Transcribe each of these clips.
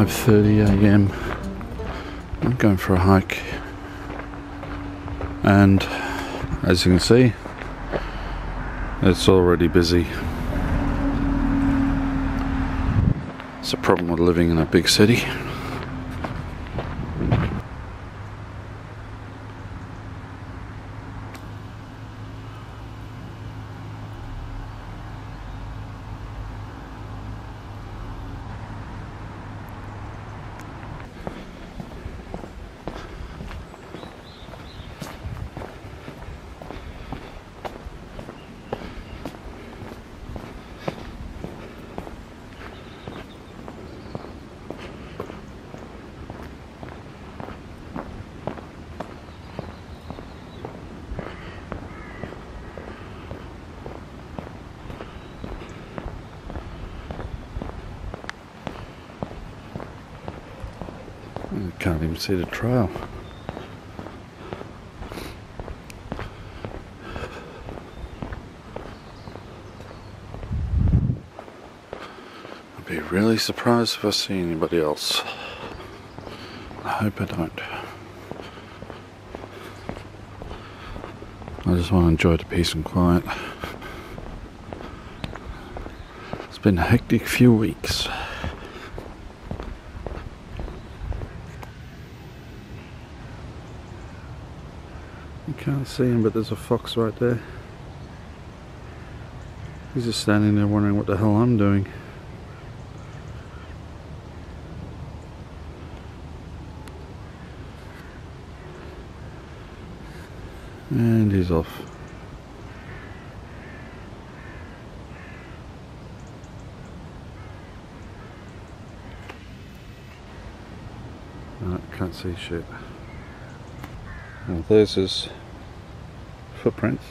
5:30 a.m. I'm going for a hike, and as you can see, it's already busy. It's a problem with living in a big city. I can't even see the trail. I'd be really surprised if I see anybody else. I hope I don't. I just want to enjoy the peace and quiet. It's been a hectic few weeks. You can't see him, but there's a fox right there. He's just standing there wondering what the hell I'm doing. And he's off. No, can't see shit. Well, there's his footprints.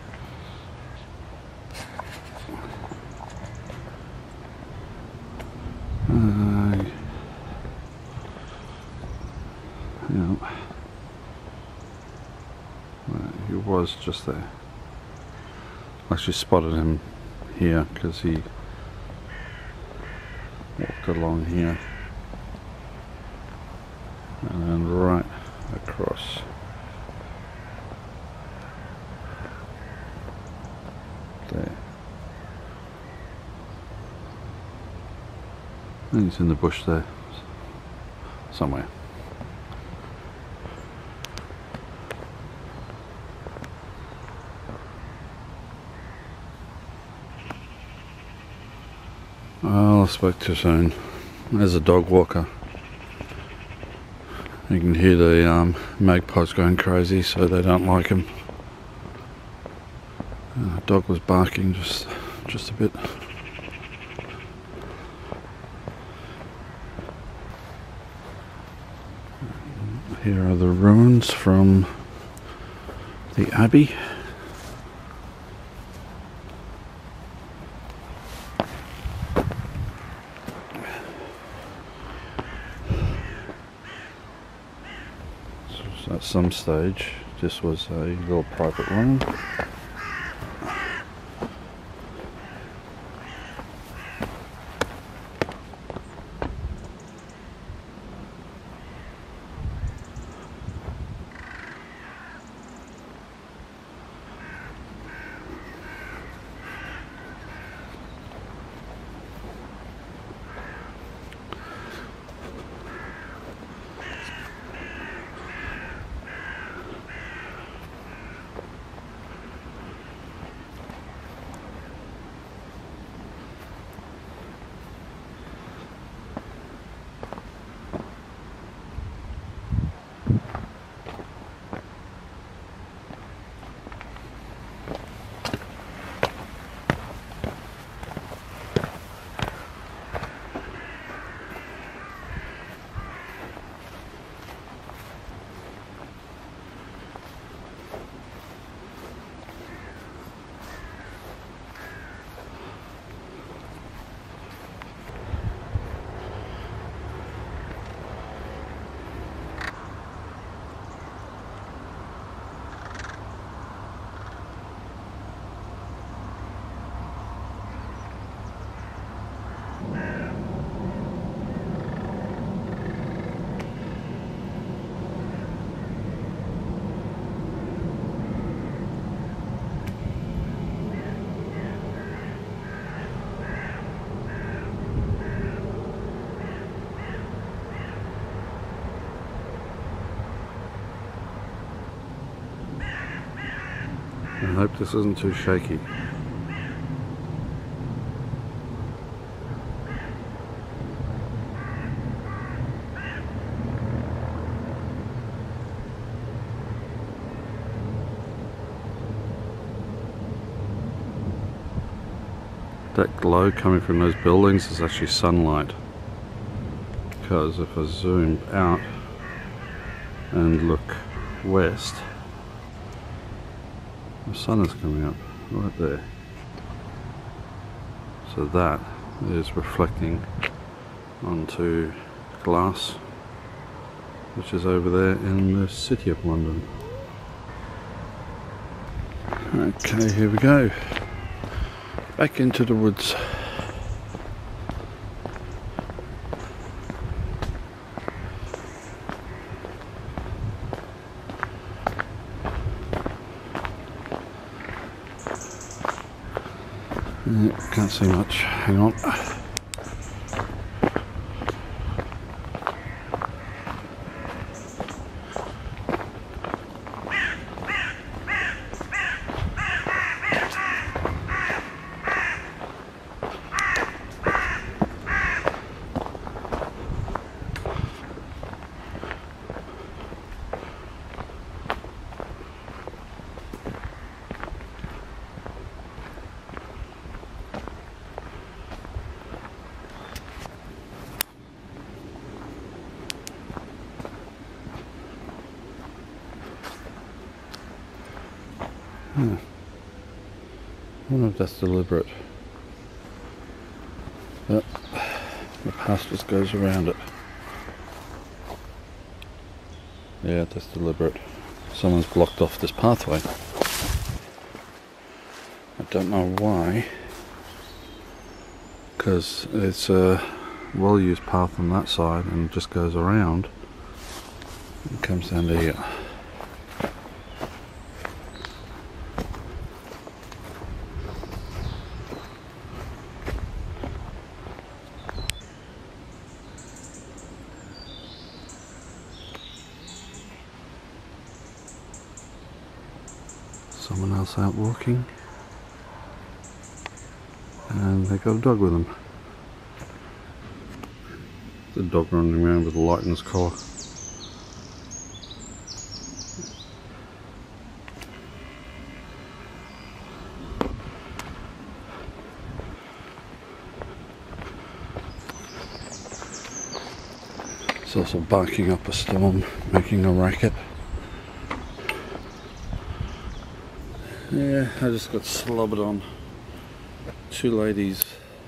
He was just there. I actually spotted him here because he walked along here and then right across. There. And he's in the bush there somewhere. Well, I spoke too soon. There's a dog walker. You can hear the magpies going crazy, so they don't like him. The dog was barking just a bit. Here are the ruins from the Abbey. So at some stage, this was a little private room. I hope this isn't too shaky. That glow coming from those buildings is actually sunlight, because if I zoom out and look west, the sun is coming up right there. So that is reflecting onto glass, which is over there in the City of London. Okay, here we go. Back into the woods. Can't see much. Hang on. I wonder if that's deliberate, but the path just goes around it. Yeah, that's deliberate. Someone's blocked off this pathway. I don't know why, because it's a well-used path on that side and just goes around and comes down to here. Someone else out walking, and they got a dog with them. The dog running around with a light in his collar. It's also barking up a storm, making a racket. Yeah, I just got slobbered on. Two ladies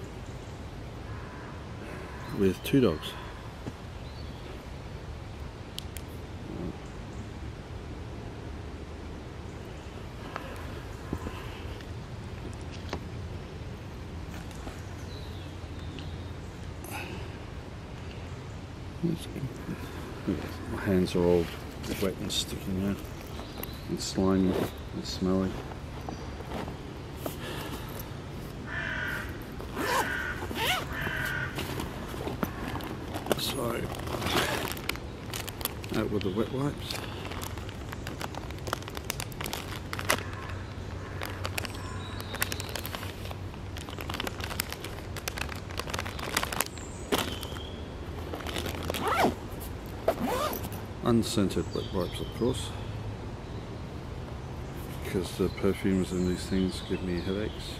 with two dogs. My hands are all wet and sticky now, and slimy and smelly. So, out with the wet wipes. Unscented wet wipes, of course, because the perfumes in these things give me headaches.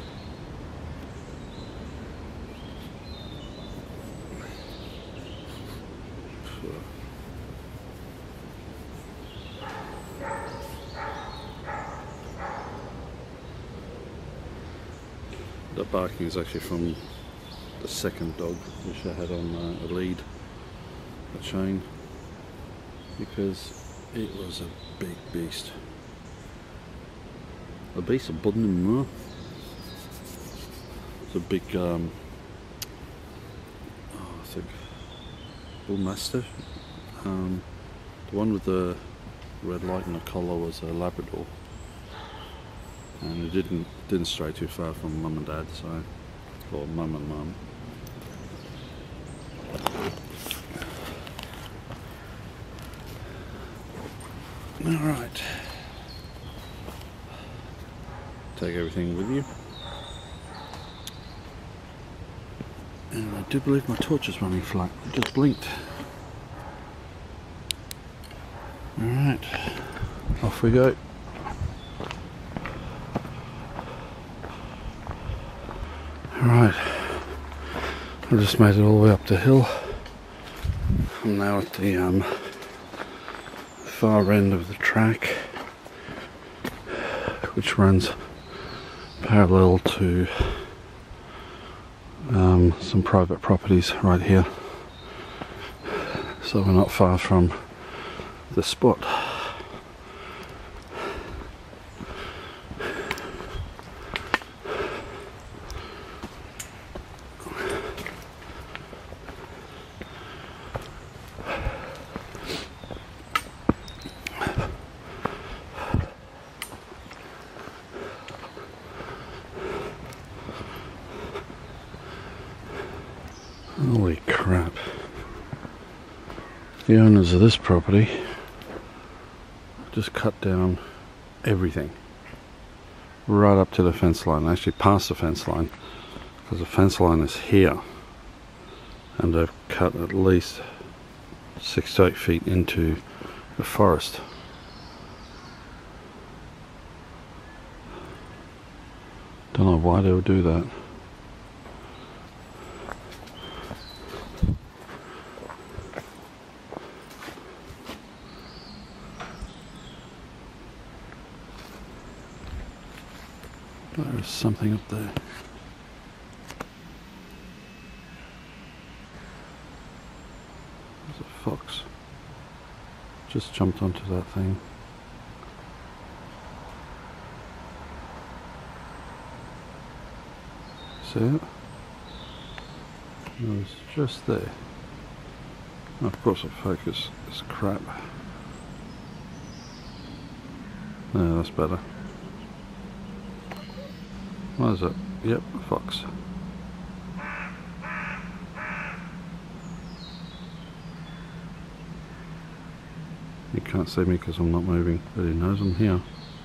The barking is actually from the second dog, which I had on a lead, a chain, because it was a big beast. A beast of Budden. It's a big, I think, bull mastiff. The one with the red light in the collar was a Labrador. And it didn't stray too far from mum and dad, so, or mum and mum. All right. take everything with you. And I do believe my torch is running flat. It just blinked. Alright, off we go. Alright, I just made it all the way up the hill. I'm now at the far end of the track, which runs parallel to some private properties right here. So we're not far from the spot. Holy crap. The owners of this property just cut down everything right up to the fence line, actually past the fence line, because the fence line is here, and they've cut at least 6 to 8 feet into the forest. Don't know why they would do that. There's something up there. There's a fox. Just jumped onto that thing. See it? It was just there. Of course the focus is crap. Yeah, that's better. What is it? Yep, a fox. He can't see me because I'm not moving, but he knows I'm here.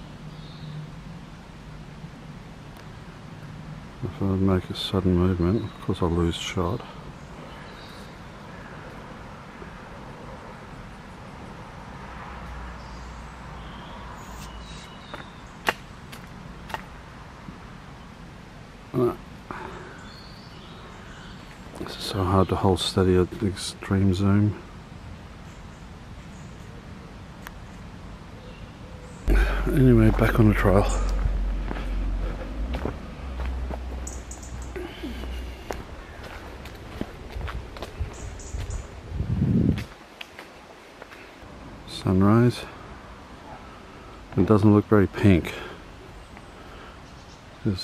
If I make a sudden movement, of course I'll lose shot. This is so hard to hold steady at extreme zoom. Anyway, back on the trail. Sunrise. It doesn't look very pink. Because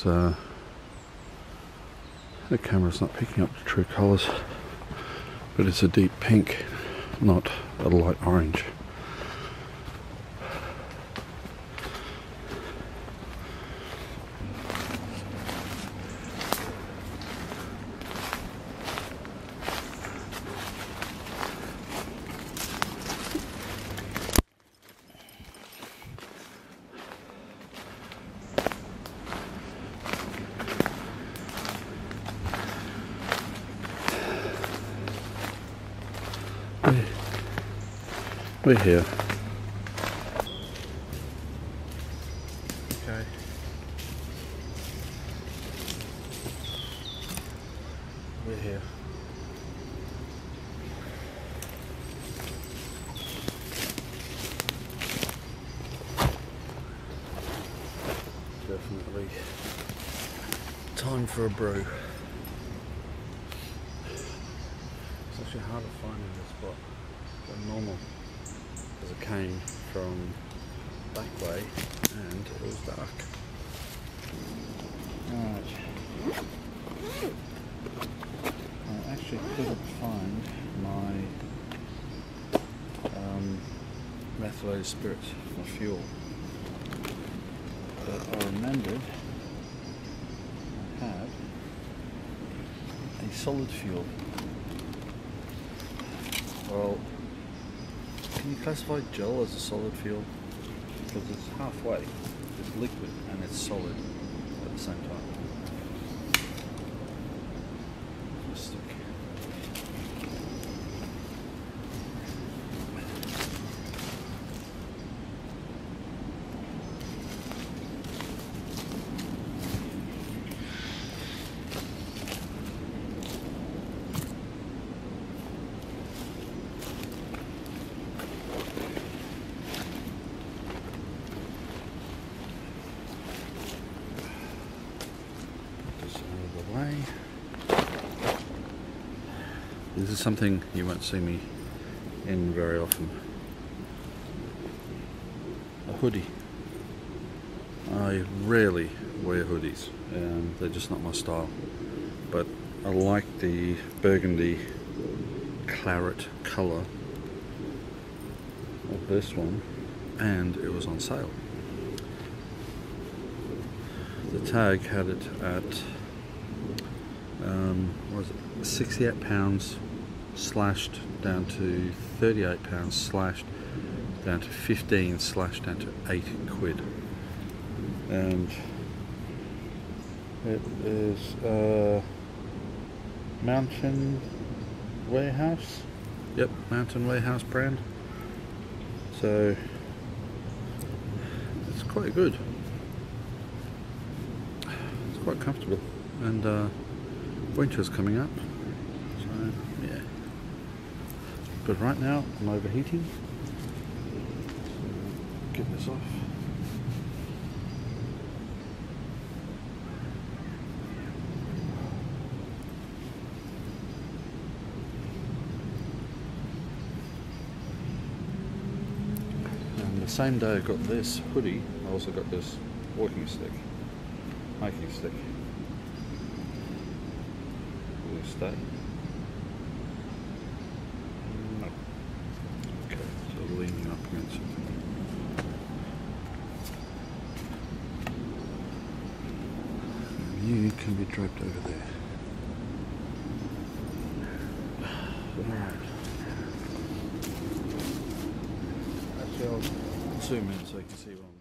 the camera's not picking up the true colours, but it's a deep pink, not a light orange. We're here. Okay. We're here. Definitely time for a brew. It's actually hard to find in this spot than normal, because it came from back way and it was dark. Alright. I actually couldn't find my methylated spirits for fuel, but I remembered I had a solid fuel. Well, can you classify gel as a solid fuel? Because it's halfway. It's liquid and it's solid. the same time. Stick. Way. This is something you won't see me in very often. A hoodie. I rarely wear hoodies, and they're just not my style. But I like the burgundy claret colour of this one, and it was on sale. The tag had it at what was it, £68 slashed down to £38 slashed down to 15 slashed down to 8 quid, and it is Mountain Warehouse. Yep, Mountain Warehouse brand. So it's quite good. It's quite comfortable, and winter's coming up, so yeah. But right now I'm overheating. Get this off. And the same day I got this hoodie, I also got this walking stick, hiking stick. Stay. No. Okay, so leaning up against something. You can be draped over there. Alright. Actually, I'll zoom in so you can see what I'm